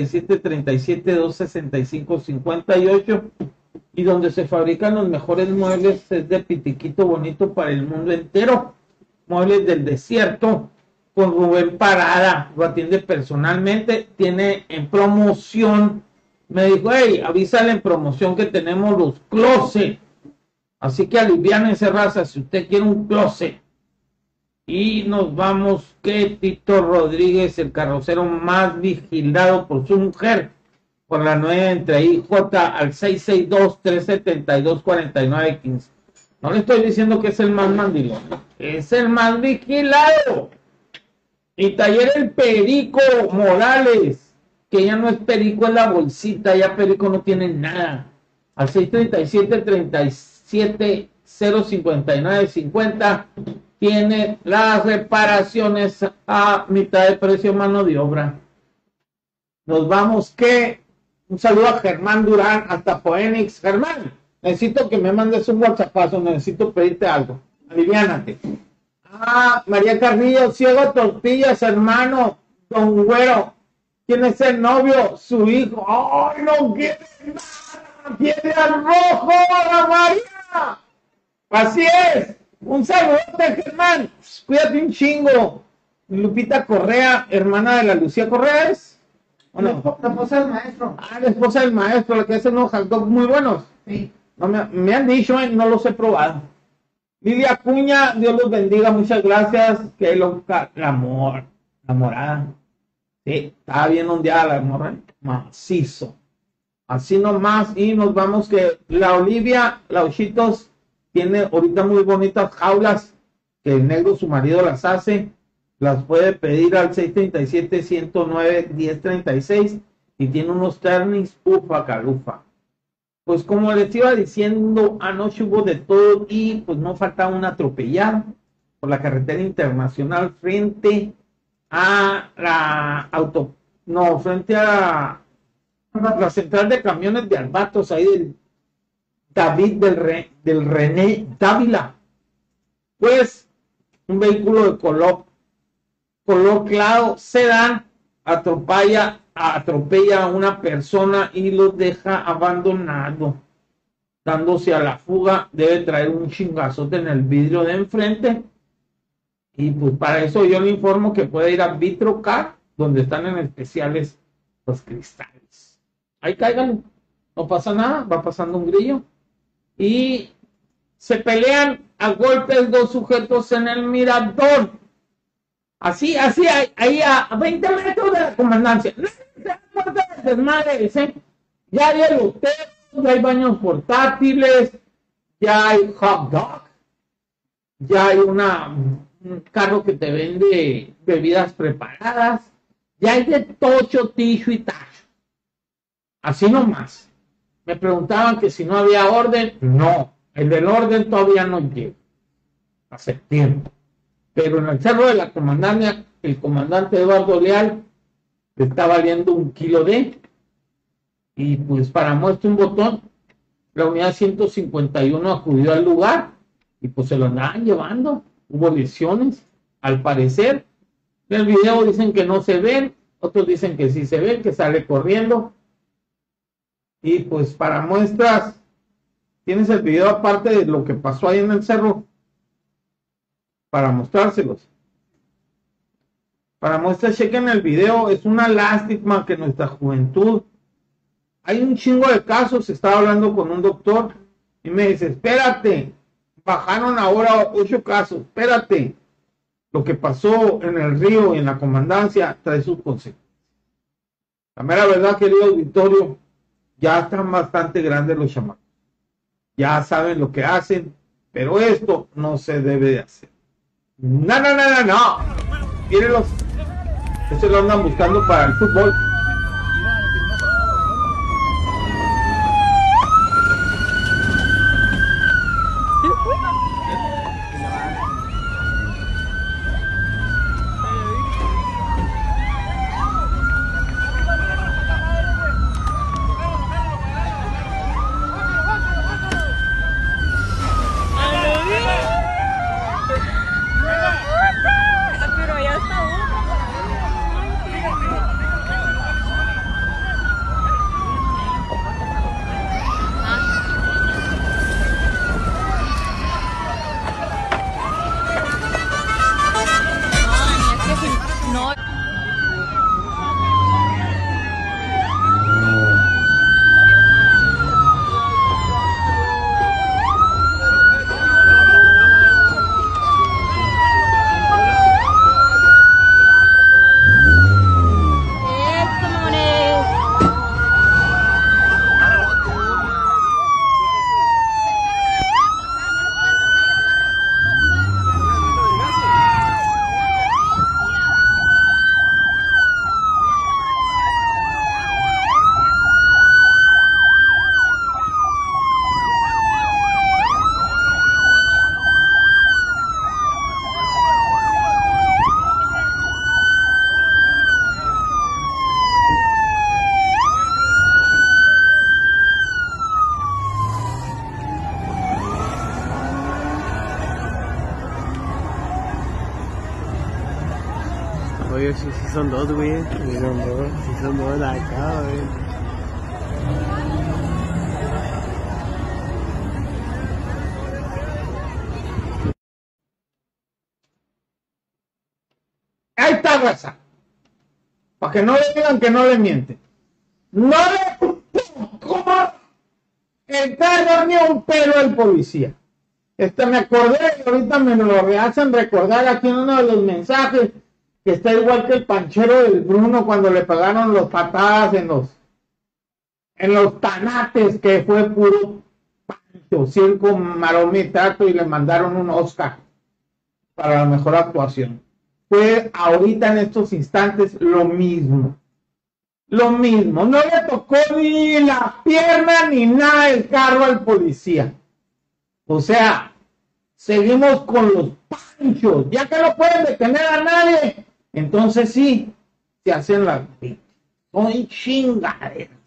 S3: 637-37-265-58. Y donde se fabrican los mejores muebles es de Pitiquito Bonito para el mundo entero. Muebles del Desierto con Rubén Parada, lo atiende personalmente, tiene en promoción, me dijo, hey, avísale en promoción que tenemos los closet, así que aliviánense, raza, si usted quiere un closet. Y nos vamos, que Tito Rodríguez, el carrocero más vigilado por su mujer, por la 9 entre IJ al 662-372-4915. No le estoy diciendo que es el más mandilón, es el más vigilado. Y Taller El Perico Morales, que ya no es perico, es la bolsita, ya perico no tiene nada. Al 637-37-059-50 tiene las reparaciones a mitad de precio, mano de obra. Nos vamos, que un saludo a Germán Durán hasta Phoenix. Germán, necesito que me mandes un WhatsAppazo, necesito pedirte algo. Aliviánate. Ah, María Carrillo, Ciego Tortillas, hermano, don Güero. ¿Quién es el novio? Su hijo. ¡Ay, no quiere nada! ¡Quiere al rojo, la María! Así es. Un saludote, Germán. Cuídate un chingo. Lupita Correa, hermana de la Lucía Correa, ¿es? ¿O no?
S4: La esposa del maestro.
S3: Ah, la esposa del maestro, la que hace unos hot dogs muy buenos.
S4: Sí.
S3: No, me han dicho, no los he probado. Lilia Acuña, Dios los bendiga, muchas gracias. Que loca, la morada. Sí, estaba bien ondeada la morra, macizo. Así nomás, y nos vamos, que la Olivia, la Ochitos, tiene ahorita muy bonitas jaulas, que el negro, su marido, las hace. Las puede pedir al 637-109-1036 y tiene unos turnings, ufa calufa. Pues como les iba diciendo, anoche hubo de todo y pues no faltaba un atropellado por la carretera internacional frente a la frente a la central de camiones de Albatos, ahí del David del René Dávila. Pues un vehículo de color claro, sedán, atropella a una persona y lo deja abandonado, dándose a la fuga. Debe traer un chingazote en el vidrio de enfrente. Y pues para eso yo le informo que puede ir a Vitrocar, donde están en especiales los cristales. Ahí caigan, no pasa nada, va pasando un grillo. Y se pelean a golpes dos sujetos en el mirador. Así, ahí a 20 metros de la comandancia. No se dan cuenta del desmadre, ¿eh? Ya hay el hotel, ya hay baños portátiles, ya hay hot dog, ya hay un carro que te vende bebidas preparadas, ya hay de tocho, ticho y tacho. Así nomás. Me preguntaban que si no había orden. No, el del orden todavía no llega a septiembre. Pero en el cerro de la comandancia, el comandante Eduardo Leal le está valiendo 1 kilo de, y pues para muestra un botón, la unidad 151 acudió al lugar y pues se lo andaban llevando. Hubo lesiones, al parecer. En el video dicen que no se ven, otros dicen que sí se ven, que sale corriendo. Y pues para muestras, tienes el video aparte de lo que pasó ahí en el cerro, para mostrárselos. Para muestras, chequen el video. Es una lástima que nuestra juventud, hay un chingo de casos. Estaba hablando con un doctor y me dice, espérate, bajaron ahora 8 casos, espérate. Lo que pasó en el río y en la comandancia trae sus consecuencias. La mera verdad, querido auditorio, Ya están bastante grandes los chamacos. Ya saben lo que hacen, pero esto no se debe de hacer. No, no, no, no, no. Mírenlos. Estos lo andan buscando para el fútbol.
S5: Pero ya está uno. No, es que si no. Esto, mamones.
S7: Oye, sí son dos, güey. Sí son dos de acá, güey.
S3: Ahí está, raza. Para que no le digan que no le mienten. No le tocó el carro ni un pelo al policía. Me acordé y ahorita me lo hacen recordar aquí en uno de los mensajes que está igual que el panchero del Bruno cuando le pagaron los patadas en los tanates, que fue puro pancho, circo, maroma y trato, y le mandaron un Oscar para la mejor actuación. Fue ahorita en estos instantes lo mismo. Lo mismo. No le tocó ni la pierna ni nada del carro al policía. O sea, seguimos con los panchos. Ya que no pueden detener a nadie, entonces sí, se hacen las víctimas. Son chingaderas.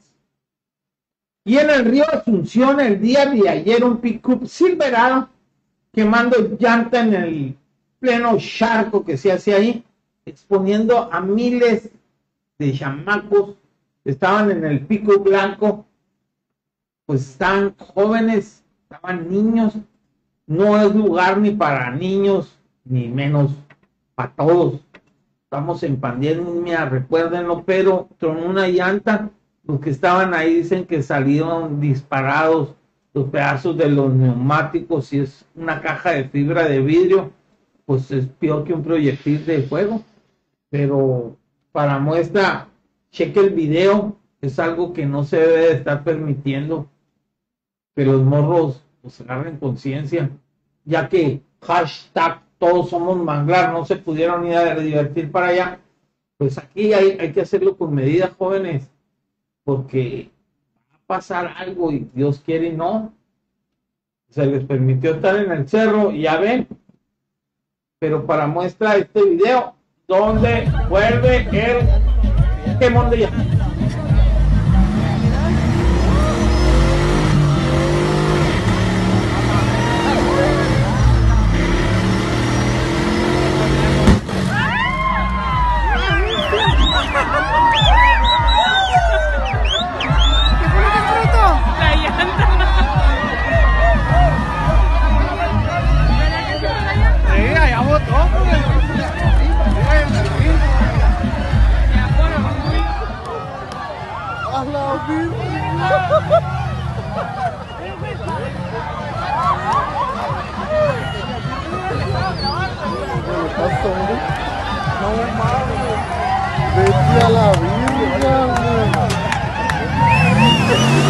S3: Y en el río Asunción, el día de ayer, un pick-up Silverado quemando llanta en el pleno charco que se hace ahí, exponiendo a miles de chamacos que estaban en el pico blanco. Pues estaban jóvenes, estaban niños. No es lugar ni para niños, ni menos para todos. Estamos en pandemia, recuérdenlo, pero tronó una llanta. Los que estaban ahí dicen que salieron disparados los pedazos de los neumáticos. Si es una caja de fibra de vidrio, pues es peor que un proyectil de fuego. Pero para muestra, cheque el video. Es algo que no se debe de estar permitiendo que los morros pues agarren conciencia, ya que hashtag todos somos manglar, no se pudieron ir a divertir para allá. Pues aquí hay que hacerlo con medidas, jóvenes, porque va a pasar algo y Dios quiere y no. Se les permitió estar en el cerro y ya ven. Pero para muestra este video, donde vuelve el quemón de llanta.
S6: No mames, vete a la virgen, güey.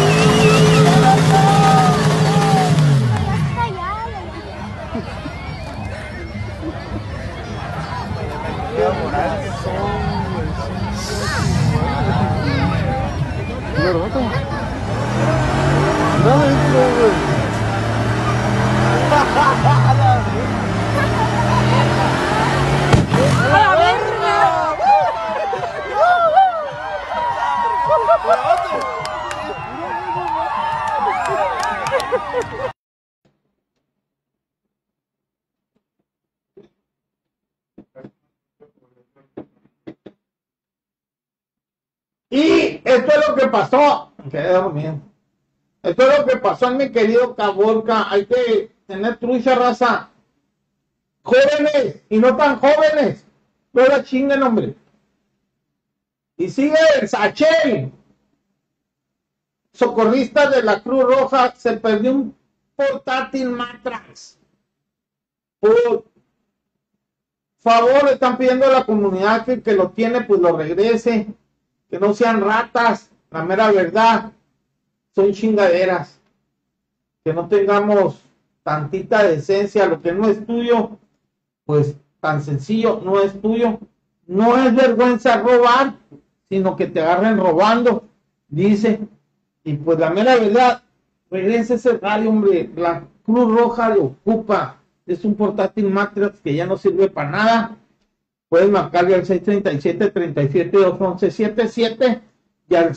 S3: Y esto es lo que pasó. Quedé dormido. Esto es lo que pasó en mi querido Caborca. Hay que tener trucha, raza. Jóvenes y no tan jóvenes. No la chinguen, hombre. Y sigue el Sachel, socorrista de la Cruz Roja. Se perdió un portátil Matrax. Por favor, le están pidiendo a la comunidad que lo tiene, pues lo regrese. Que no sean ratas, la mera verdad, son chingaderas. Que no tengamos tantita decencia. Lo que no es tuyo, pues tan sencillo, no es tuyo. No es vergüenza robar, sino que te agarren robando, dice. Y pues la mera verdad, regrese ese radio, hombre. La Cruz Roja lo ocupa. Es un portátil Matrax que ya no sirve para nada. Puedes marcarle al 637-37-211-77 y al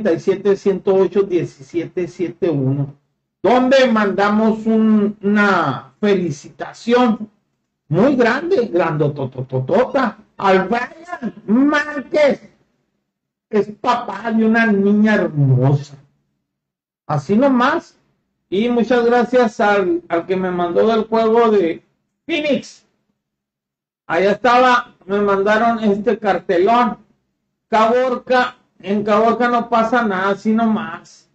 S3: 637-108-1771, donde mandamos una felicitación muy grande, grandotototota, al Brian Márquez. Es papá de una niña hermosa. Así nomás. Y muchas gracias al que me mandó del juego de Phoenix. Allá estaba, me mandaron este cartelón. Caborca, en Caborca no pasa nada, así nomás.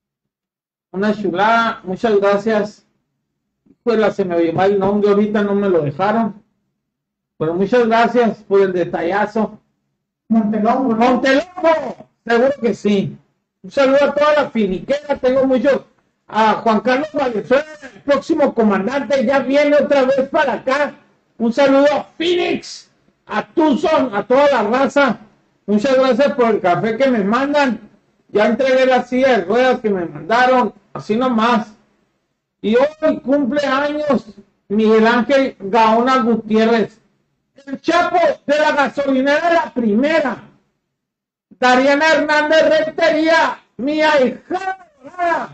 S3: Una chulada, muchas gracias. Pues se me llevó el nombre, ahorita no me lo dejaron. Pero muchas gracias por el detallazo.
S4: Montelongo, ¿no?
S3: Montelongo, seguro que sí. Un saludo a toda la finiquera, tengo muchos. A Juan Carlos Valenzuela, el próximo comandante, ya viene otra vez para acá. Un saludo a Phoenix, a Tucson, a toda la raza. Muchas gracias por el café que me mandan. Ya entregué la silla de ruedas que me mandaron, así nomás. Y hoy cumple años Miguel Ángel Gaona Gutiérrez, el Chapo de la gasolinera La Primera. Dariana Hernández Rentería, mi ahijada.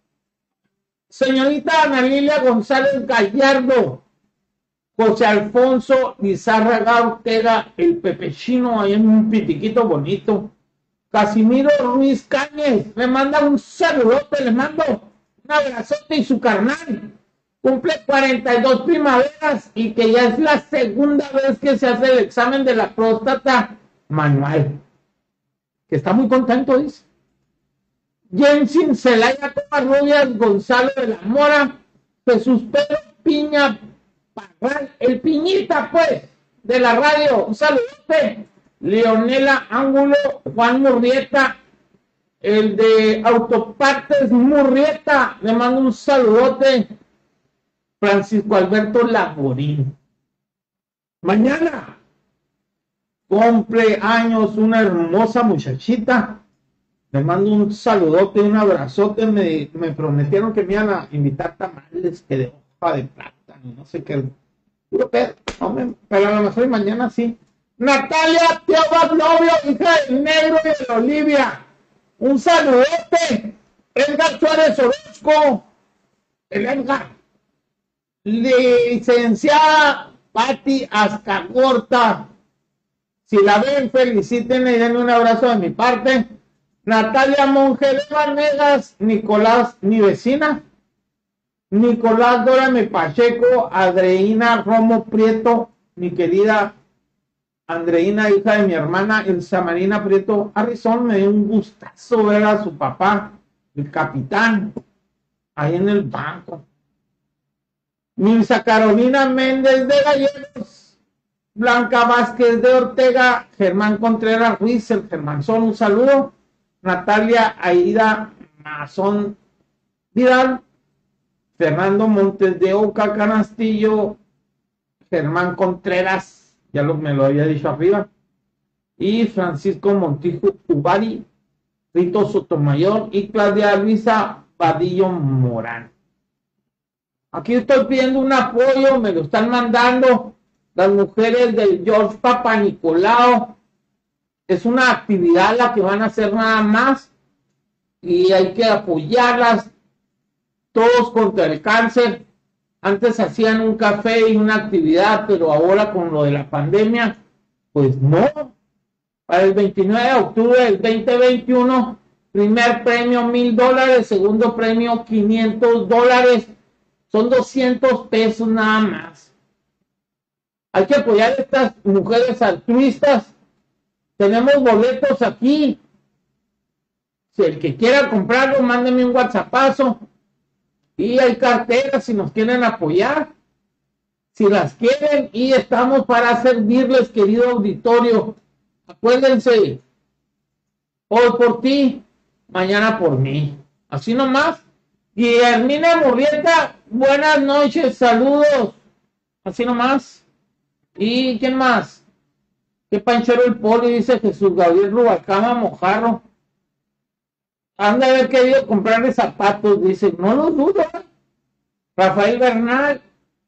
S3: Señorita Ana Lilia González Gallardo. José Alfonso Lizárraga Ortega, el pepechino, ahí en un pitiquito bonito. Casimiro Ruiz Cáñez, le manda un saludote, le mando un abrazote y su carnal. Cumple 42 primaveras y que ya es la segunda vez que se hace el examen de la próstata manual. Que está muy contento, dice. Jensin Celaya Covarrubias, Gonzalo de la Mora, Jesús Pedro Piña, el Piñita, pues, de la radio, un saludote. Leonela Ángulo, Juan Murrieta, el de Autopartes Murrieta, le mando un saludote. Francisco Alberto Laborín. Mañana cumple años una hermosa muchachita. Le mando un saludote, un abrazote. Me prometieron que me iban a invitar tamales que de hoja de plátano, no sé qué. Pero a lo mejor mañana sí. Natalia Teobaslovio, hija del Negro y de Olivia. Un saludote. Edgar Suárez Orozco. El Edgar. Licenciada Patti Azcagorta. Si la ven, felicítenle y denle un abrazo de mi parte. Natalia Monge Vanegas, Nicolás, mi vecina. Nicolás Dórame Pacheco, Andreina Romo Prieto, mi querida Andreina, hija de mi hermana Elsa Marina Prieto Arrizón. Me dio un gustazo ver a su papá, el capitán, ahí en el banco. Mirza Carolina Méndez de Gallegos, Blanca Vázquez de Ortega, Germán Contreras Ruiz, el Germanzón, un saludo. Natalia Aida Mazón Vidal, Fernando Montes de Oca Canastillo, Germán Contreras, ya me lo había dicho arriba, y Francisco Montijo Ubari, Rito Sotomayor y Claudia Luisa Vadillo Morán. Aquí estoy pidiendo un apoyo, me lo están mandando las mujeres del George Papanicolao. Es una actividad la que van a hacer nada más y hay que apoyarlas. todos contra el cáncer. Antes hacían un café y una actividad, pero ahora con lo de la pandemia, pues no. Para el 29 de octubre del 2021, primer premio $1,000, segundo premio $500, son 200 pesos nada más. Hay que apoyar a estas mujeres altruistas. Tenemos boletos aquí. Si el que quiera comprarlo, mándeme un WhatsAppazo. Y hay carteras si nos quieren apoyar. Si las quieren, y estamos para servirles, querido auditorio. Acuérdense, hoy por ti, mañana por mí. Así nomás. Guillermina Murrieta, buenas noches, saludos. Así nomás. ¿Y quién más? ¿Qué Panchero el Poli? Dice Jesús Gabriel Rubalcaba Mojarro. Han de haber querido comprarle zapatos, dice. No lo dudo. Rafael Bernal.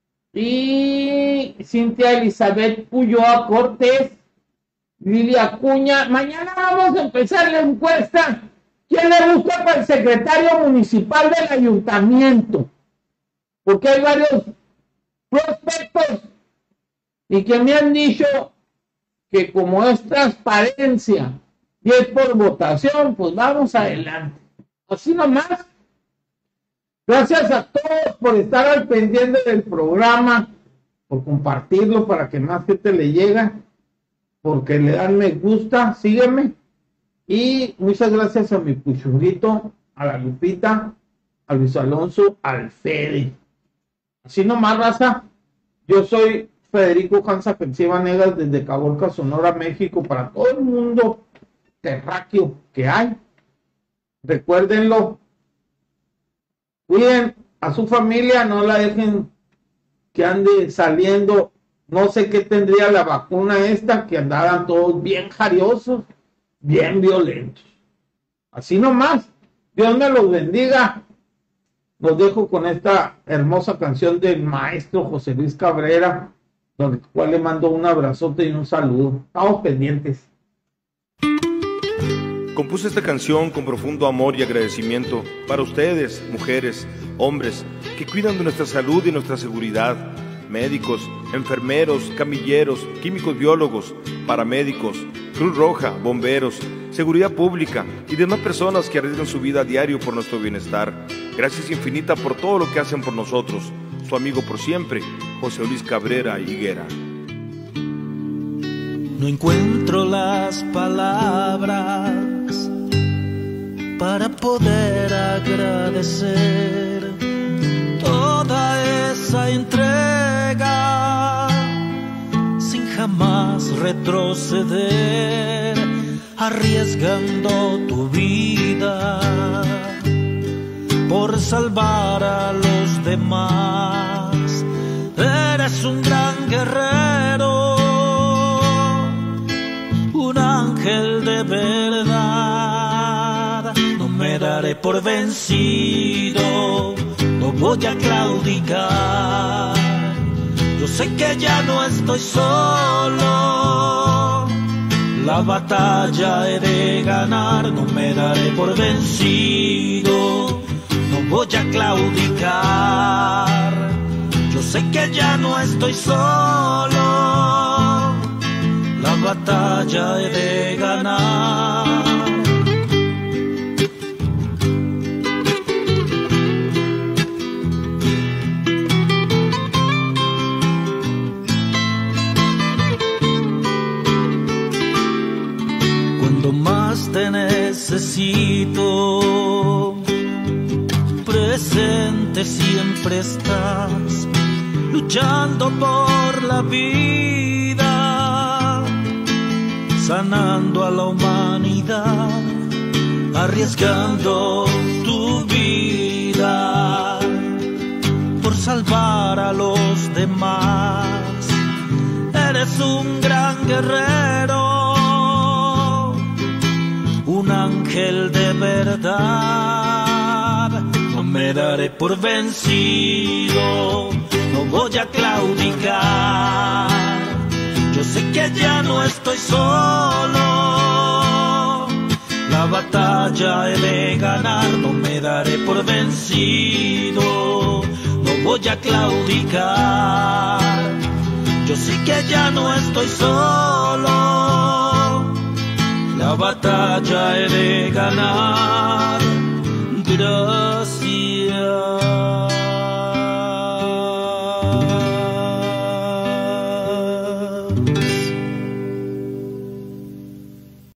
S3: Y Cintia Elizabeth Puyoa Cortés. Lilia Acuña. Mañana vamos a empezar la encuesta. ¿Quién le busca para el secretario municipal del ayuntamiento? Porque hay varios prospectos y que me han dicho que como es transparencia y es por votación, pues vamos adelante. Así nomás. Gracias a todos por estar al pendiente del programa, por compartirlo para que más gente le llegue, porque le dan me gusta, sígueme. Y muchas gracias a mi puchurrito, a la Lupita, a Luis Alonso, al Fede. Así nomás, raza. Yo soy Federico Hansa Pensiva Negas desde Caborca, Sonora, México, para todo el mundo terráqueo que hay. Recuérdenlo. Cuiden a su familia, no la dejen que ande saliendo. No sé qué tendría la vacuna esta, que andaban todos bien jariosos, bien violentos. Así nomás. Dios me los bendiga. Los dejo con esta hermosa canción del maestro José Luis Cabrera, donde cual le mando un abrazote y un saludo. Estamos pendientes.
S8: Compuse esta canción con profundo amor y agradecimiento para ustedes, mujeres, hombres, que cuidan de nuestra salud y nuestra seguridad. Médicos, enfermeros, camilleros, químicos biólogos, paramédicos, Cruz Roja, bomberos, seguridad pública y demás personas que arriesgan su vida a diario por nuestro bienestar. Gracias infinita por todo lo que hacen por nosotros. Su amigo por siempre, José Luis Cabrera Higuera.
S9: No encuentro las palabras para poder agradecer toda esa entrega sin jamás retroceder, arriesgando tu vida por salvar a los demás. Eres un gran guerrero, un ángel de verdad. No me daré por vencido, no voy a claudicar. Yo sé que ya no estoy solo, la batalla he de ganar. No me daré por vencido, no voy a claudicar. Yo sé que ya no estoy solo, la batalla he de ganar. Cuando más te necesito, presente siempre estás, luchando por la vida, sanando a la humanidad, arriesgando tu vida por salvar a los demás. Eres un gran guerrero, un ángel de verdad. No me daré por vencido, no voy a claudicar. Yo sé que ya no estoy solo, la batalla he de ganar. No me me daré por vencido, no voy a claudicar. Yo sé que ya no estoy solo, la batalla he de ganar. Gracias.